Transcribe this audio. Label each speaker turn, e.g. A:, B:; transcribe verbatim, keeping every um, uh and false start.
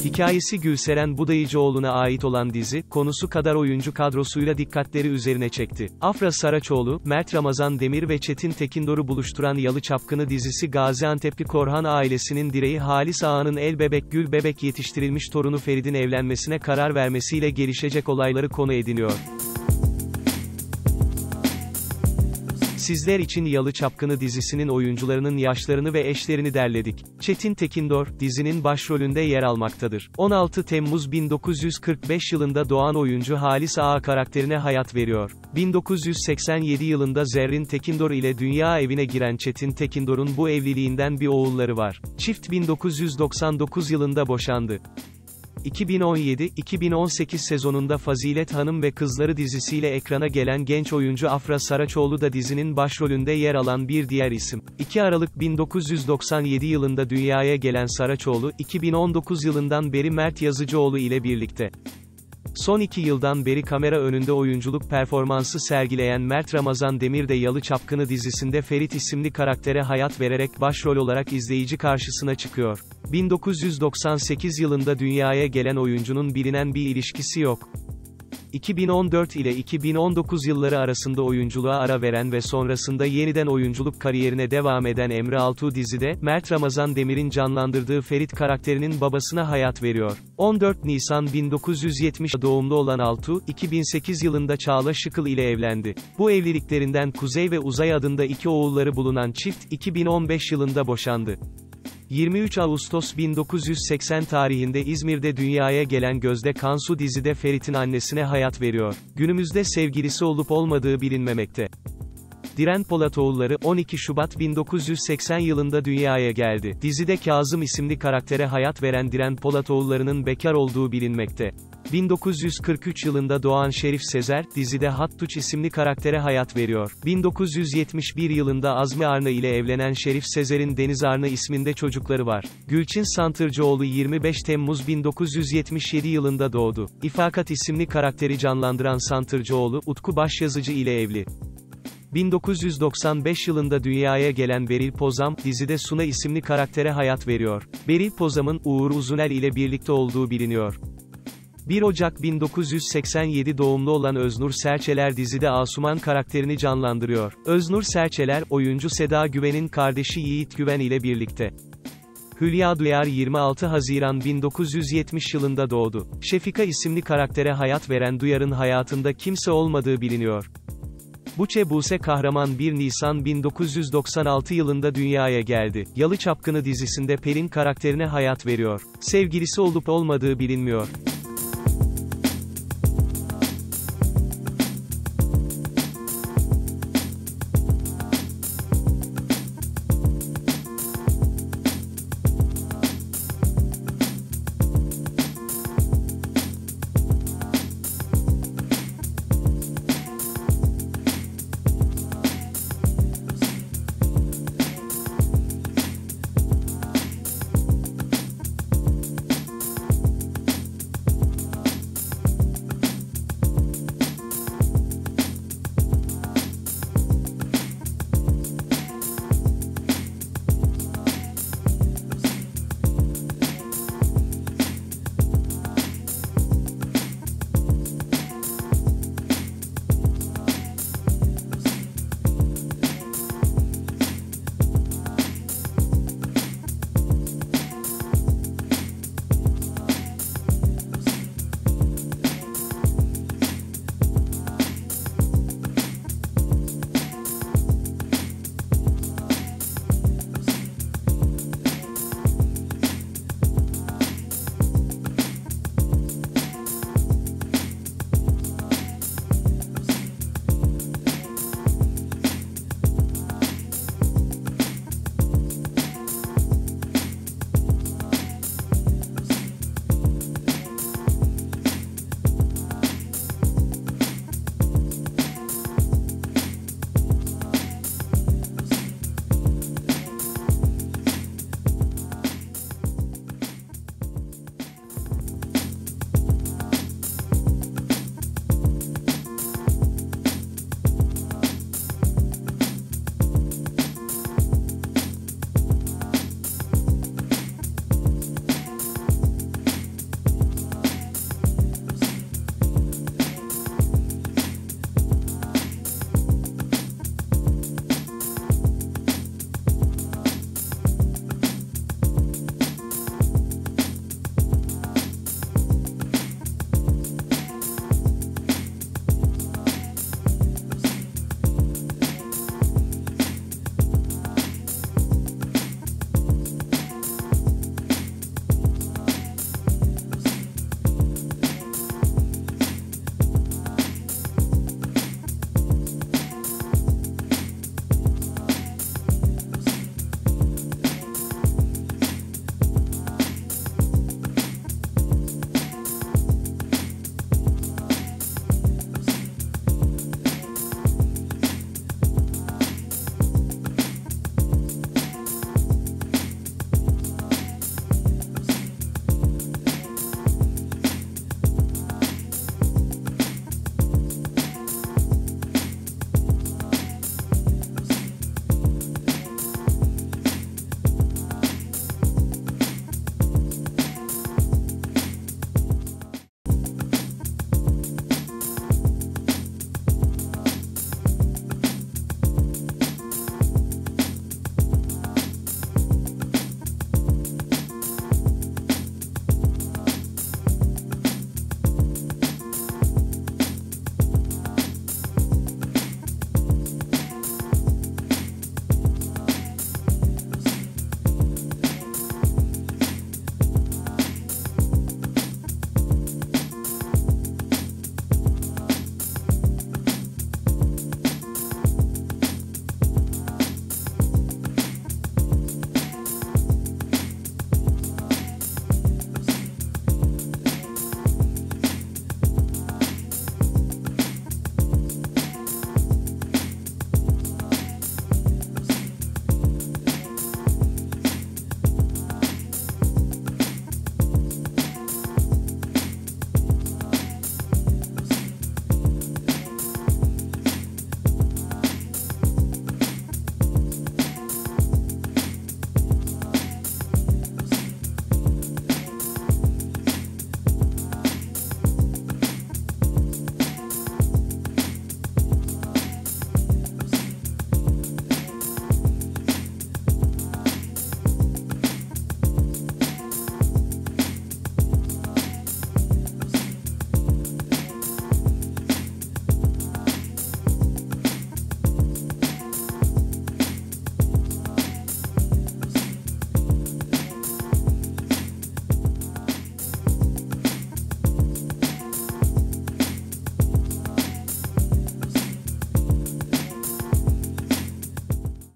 A: Hikayesi Gülseren Budayıcıoğlu'na ait olan dizi, konusu kadar oyuncu kadrosuyla dikkatleri üzerine çekti. Afra Saraçoğlu, Mert Ramazan Demir ve Çetin Tekindor'u buluşturan Yalı Çapkını dizisi Gaziantep'li Korhan ailesinin direği Halis Ağa'nın el bebek gül bebek yetiştirilmiş torunu Ferit'in evlenmesine karar vermesiyle gelişecek olayları konu ediniyor. Sizler için Yalı Çapkını dizisinin oyuncularının yaşlarını ve eşlerini derledik. Çetin Tekindor, dizinin başrolünde yer almaktadır. on altı Temmuz bin dokuz yüz kırk beş yılında doğan oyuncu Halis Ağa karakterine hayat veriyor. bin dokuz yüz seksen yedi yılında Zerrin Tekindor ile dünya evine giren Çetin Tekindor'un bu evliliğinden bir oğulları var. Çift bin dokuz yüz doksan dokuz yılında boşandı. iki bin on yedi iki bin on sekiz sezonunda Fazilet Hanım ve Kızları dizisiyle ekrana gelen genç oyuncu Afra Saraçoğlu da dizinin başrolünde yer alan bir diğer isim. iki Aralık bin dokuz yüz doksan yedi yılında dünyaya gelen Saraçoğlu, iki bin on dokuz yılından beri Mert Yazıcıoğlu ile birlikte. Son iki yıldan beri kamera önünde oyunculuk performansı sergileyen Mert Ramazan Demir de Yalı Çapkını dizisinde Ferit isimli karaktere hayat vererek başrol olarak izleyici karşısına çıkıyor. bin dokuz yüz doksan sekiz yılında dünyaya gelen oyuncunun bilinen bir ilişkisi yok. iki bin on dört ile iki bin on dokuz yılları arasında oyunculuğa ara veren ve sonrasında yeniden oyunculuk kariyerine devam eden Emre Altuğ dizide, Mert Ramazan Demir'in canlandırdığı Ferit karakterinin babasına hayat veriyor. on dört Nisan bin dokuz yüz yetmiş doğumlu olan Altuğ, iki bin sekiz yılında Çağla Şıkıl ile evlendi. Bu evliliklerinden Kuzey ve Uzay adında iki oğulları bulunan çift, iki bin on beş yılında boşandı. yirmi üç Ağustos bin dokuz yüz seksen tarihinde İzmir'de dünyaya gelen Gözde Kansu dizide Ferit'in annesine hayat veriyor. Günümüzde sevgilisi olup olmadığı bilinmemekte. Diren Polatoğulları, on iki Şubat bin dokuz yüz seksen yılında dünyaya geldi. Dizide Kazım isimli karaktere hayat veren Diren Polatoğulları'nın bekar olduğu bilinmekte. bin dokuz yüz kırk üç yılında doğan Şerif Sezer, dizide Hattuç isimli karaktere hayat veriyor. bin dokuz yüz yetmiş bir yılında Azmi Arna ile evlenen Şerif Sezer'in Deniz Arna isminde çocukları var. Gülçin Santırcıoğlu yirmi beş Temmuz bin dokuz yüz yetmiş yedi yılında doğdu. İfakat isimli karakteri canlandıran Santırcıoğlu, Utku Başyazıcı ile evli. bin dokuz yüz doksan beş yılında dünyaya gelen Beril Pozam, dizide Suna isimli karaktere hayat veriyor. Beril Pozam'ın, Uğur Uzunel ile birlikte olduğu biliniyor. bir Ocak bin dokuz yüz seksen yedi doğumlu olan Öznur Serçeler dizide Asuman karakterini canlandırıyor. Öznur Serçeler, oyuncu Seda Güven'in kardeşi Yiğit Güven ile birlikte. Hülya Duyar yirmi altı Haziran bin dokuz yüz yetmiş yılında doğdu. Şefika isimli karaktere hayat veren Duyar'ın hayatında kimse olmadığı biliniyor. Buçe Buse Kahraman bir Nisan bin dokuz yüz doksan altı yılında dünyaya geldi. Yalı Çapkını dizisinde Pelin karakterine hayat veriyor. Sevgilisi olup olmadığı bilinmiyor.